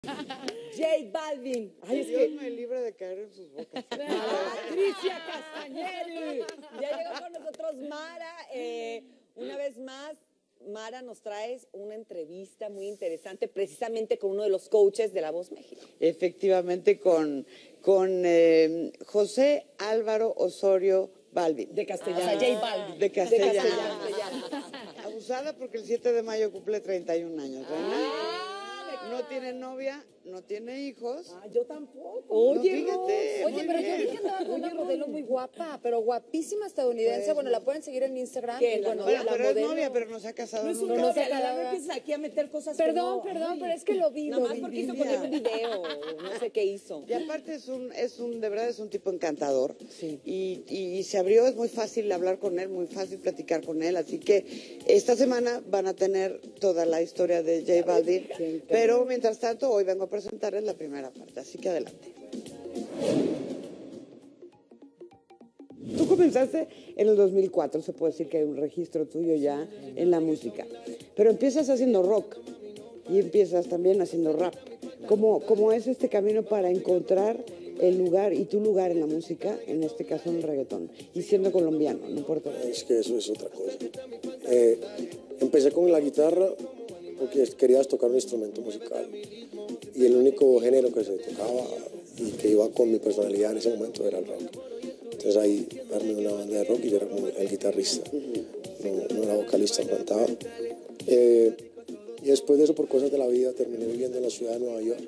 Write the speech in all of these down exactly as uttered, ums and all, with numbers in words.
J Balvin. Ay, es Dios que... me libre de caer en sus bocas. Patricia Castañeri. Ya llegó con nosotros Mara. Eh, una vez más, Mara, nos traes una entrevista muy interesante precisamente con uno de los coaches de La Voz México. Efectivamente, con, con eh, José Álvaro Osorio Balvin. De castellano. Ah, o sea, J Balvin. De castellano. De castellano. Abusada porque el siete de mayo cumple treinta y un años. ¿Verdad? Ah, no tiene novia, no tiene hijos. Ah, yo tampoco. Oye, no, fíjate. Oye, pero bien. Yo vi que andaba con una modelo muy guapa, pero guapísima estadounidense. Pues, bueno, la pueden seguir en Instagram. ¿Qué? Y bueno, bueno, la pero modelo... es novia, pero no se ha casado. No es nunca. novia, no se ha la casado. empieza aquí a meter cosas. Perdón, que no. perdón, Ay, pero es que lo vi. Nada lo más vi, porque vi, hizo vi. poner un video, no sé qué hizo. Y aparte es un, es un, de verdad es un tipo encantador. Sí. Y, y, y se abrió, es muy fácil hablar con él, muy fácil platicar con él. Así que esta semana van a tener toda la historia de J Balvin. Sí, pero mientras tanto, hoy vengo a presentarles la primera parte. Así que adelante. Tú comenzaste en el dos mil cuatro, se puede decir que hay un registro tuyo ya en la música. Pero empiezas haciendo rock y empiezas también haciendo rap. ¿Cómo, cómo es este camino para encontrar el lugar y tu lugar en la música, en este caso en el reggaetón, y siendo colombiano, no importa? Es que eso es otra cosa. Eh, empecé con la guitarra porque querías tocar un instrumento musical y el único género que se tocaba y que iba con mi personalidad en ese momento era el rock. Entonces ahí armé una banda de rock y yo era como el guitarrista, no, no era vocalista, no cantaba. Eh, y después de eso, por cosas de la vida, terminé viviendo en la ciudad de Nueva York.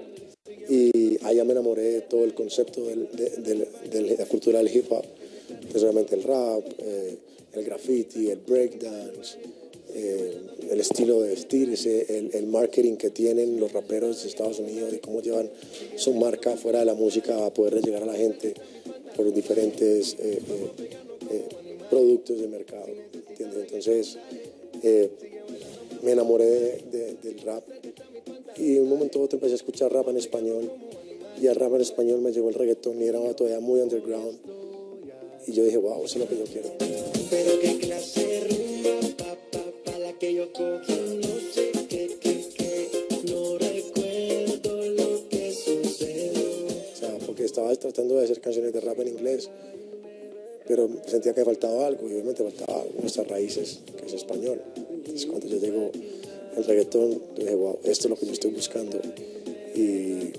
Y allá me enamoré de todo el concepto del, de, de, de la cultura del hip hop. Entonces obviamente el rap, eh, el graffiti, el breakdance, eh, el estilo de vestirse, el, el marketing que tienen los raperos de Estados Unidos y cómo llevan su marca fuera de la música a poder llegar a la gente por diferentes eh, eh, eh, productos de mercado, ¿entiendes? Entonces eh, me enamoré de, de, del rap y en un momento u otro empecé a escuchar rap en español y al rap en español me llegó el reggaetón y era todavía muy underground y yo dije, wow, eso es lo que yo quiero. Pero qué clase de rumba, pa, pa, pa, la que yo cogí, no sé qué, qué, qué, no recuerdo lo que sucedió. O sea, porque estaba tratando de hacer canciones de rap en inglés, pero sentía que faltaba algo y obviamente faltaba nuestras raíces, que es español. Entonces cuando yo llego el reggaetón, dije, wow, esto es lo que yo estoy buscando. Y,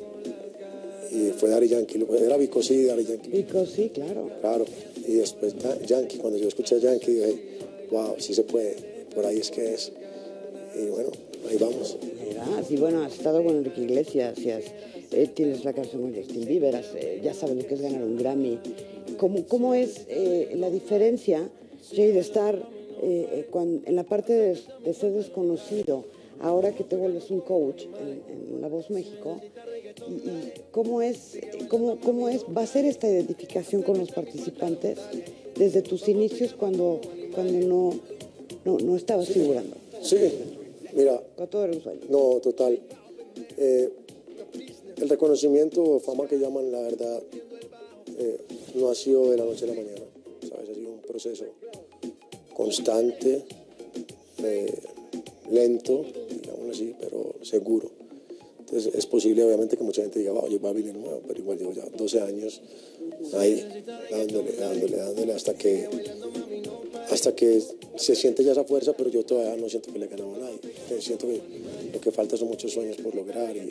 y fue Daddy Yankee, era Vico sí, Daddy Yankee. Vico sí, claro. Claro, y después Yankee, cuando yo escuché a Yankee, dije, wow, sí se puede, por ahí es que es. Y bueno, ahí vamos. Mira, sí, bueno, has estado con Enrique Iglesias, has, eh, tienes la canción con Justin Bieber, has, eh, ya sabes lo que es ganar un Grammy. ¿Cómo, cómo es eh, la diferencia, Jay, de estar eh, cuando, en la parte de, de ser desconocido, ahora que te vuelves un coach en, en La Voz México? Y, y cómo es, cómo, cómo es, va a ser esta identificación con los participantes desde tus inicios cuando, cuando no, no, no estabas sí, figurando. Sí, mira. Todo era un sueño. No, total. Eh, el reconocimiento o fama que llaman, la verdad, eh, no ha sido de la noche a la mañana, ¿sabes? Ha sido un proceso constante, eh, lento, digamos así, pero seguro. Entonces es posible obviamente que mucha gente diga, oye, va a venir nuevo, pero igual llevo ya doce años ahí dándole, dándole, dándole hasta que, hasta que se siente ya esa fuerza, pero yo todavía no siento que le he ganado a nadie. Entonces siento que lo que falta son muchos sueños por lograr y,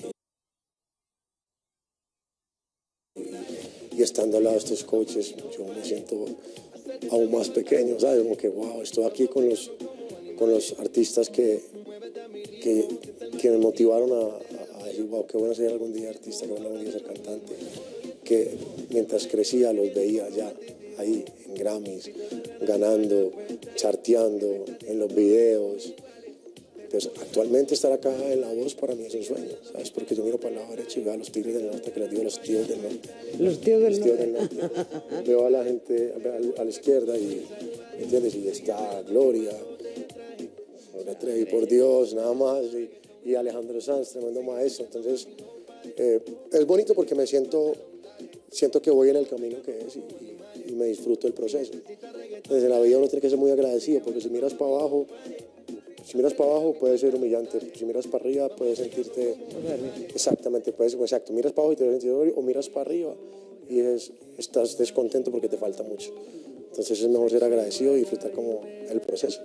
y, y estando al lado de estos coaches, yo me siento aún más pequeño, ¿sabes? Como que, wow, estoy aquí con los, con los artistas que, que, que me motivaron a y wow, qué bueno ser algún día artista, qué bueno algún día ser cantante, que mientras crecía los veía ya ahí en Grammys, ganando, charteando, en los videos. Entonces, actualmente estar acá en La Voz para mí es un sueño, ¿sabes? Porque yo miro para el lado derecho y veo a los Tigres del Norte, que les digo los tíos del norte. Los tíos del, los tíos norte. del norte. Veo a la gente a la izquierda y, ¿entiendes? Y está Gloria, y por Dios, nada más. Y, y Alejandro Sanz, tremendo maestro. Entonces, eh, es bonito porque me siento, siento que voy en el camino que es y, y, y me disfruto el proceso. Desde la vida uno tiene que ser muy agradecido, porque si miras para abajo, Si miras para abajo puede ser humillante, si miras para arriba puedes sentirte... Exactamente, puedes, exacto, miras para abajo y te vas a sentir, o miras para arriba y es, estás descontento porque te falta mucho. Entonces es mejor ser agradecido y disfrutar como el proceso.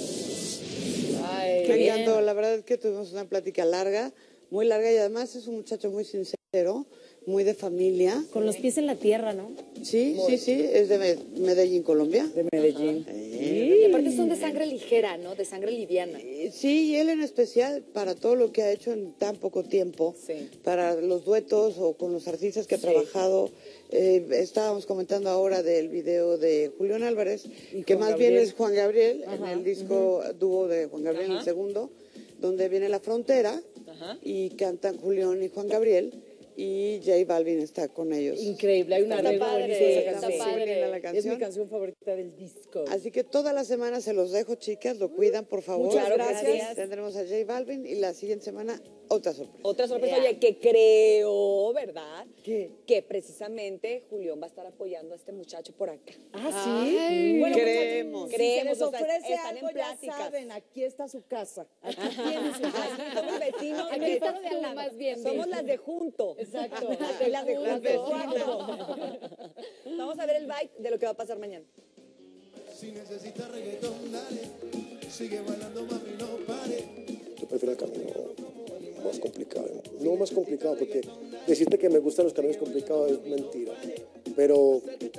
Ay, Me encantó, la verdad es que tuvimos una plática larga, muy larga, y además es un muchacho muy sincero, muy de familia. Con los pies en la tierra, ¿no? Sí, sí, sí, es de Me- Medellín, Colombia. De Medellín. Y aparte son de sangre ligera, ¿no? De sangre liviana. Eh, Sí, y él en especial para todo lo que ha hecho en tan poco tiempo, Sí. para los duetos o con los artistas que ha Sí. trabajado. Eh, estábamos comentando ahora del video de Julián Álvarez, que Juan más bien Gabriel. es Juan Gabriel, en el disco dúo de Juan Gabriel, Ajá. el segundo, donde viene La Frontera, Ajá. y cantan Julián y Juan Gabriel, y J Balvin está con ellos. Increíble, hay una Está arreglo padre, buenísimo de esa está canción. Está muy padre. linda la Es canción. mi canción favorita del disco. Así que toda la semana se los dejo, chicas, lo cuidan, por favor. Muchas Claro, gracias. gracias. Tendremos a J Balvin y la siguiente semana otra sorpresa. Otra sorpresa, Yeah. oye, que creo, ¿verdad? ¿Qué? Que precisamente Julián va a estar apoyando a este muchacho por acá. Ah, sí. Ay, Bueno, creemos. Si Creemos, se les o sea, ofrece están algo, en ya pláticas. saben, aquí está su casa. Aquí tienen su casa. Aquí somos vecinos. Aquí que- estás tú, más bien, Somos dice. las de junto. Exacto. Aquí las de Las de junto. junto. Vamos a ver el bite de lo que va a pasar mañana. Si necesitas reggaetón, dale. Sigue bailando, mami, no pare. Yo prefiero el camino más complicado. No más complicado, porque decirte que me gustan los caminos complicados es mentira. Pero,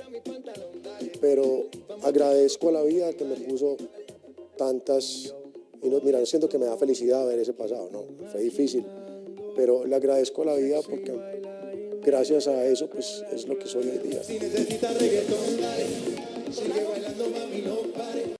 pero agradezco a la vida que me puso tantas... Y no, mira, no siento que me da felicidad ver ese pasado, no, fue difícil. Pero le agradezco a la vida porque gracias a eso pues es lo que soy hoy día. Si necesitas reggaetón, dale. Sigue bailando, mami, no